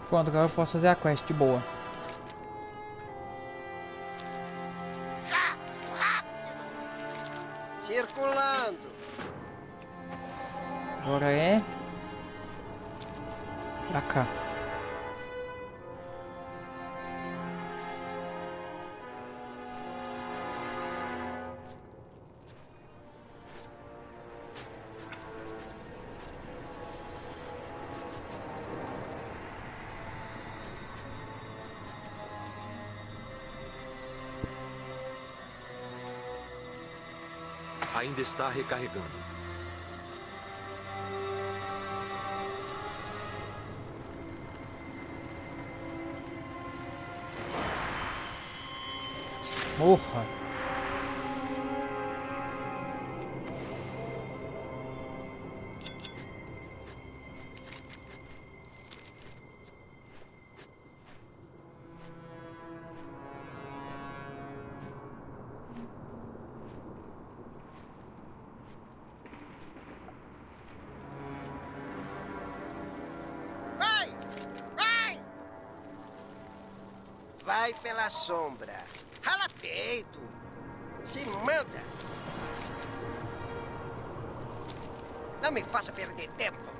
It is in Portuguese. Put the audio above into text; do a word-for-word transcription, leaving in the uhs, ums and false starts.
Pronto, agora eu posso fazer a quest de boa. Circulando. Agora é... pra cá. Ainda está recarregando. Morra! Vai! Vai! Vai pela sombra. Rala peito. Se manda. Não me faça perder tempo.